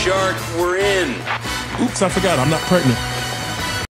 Shark, we're in. Oops, I forgot. I'm not pregnant.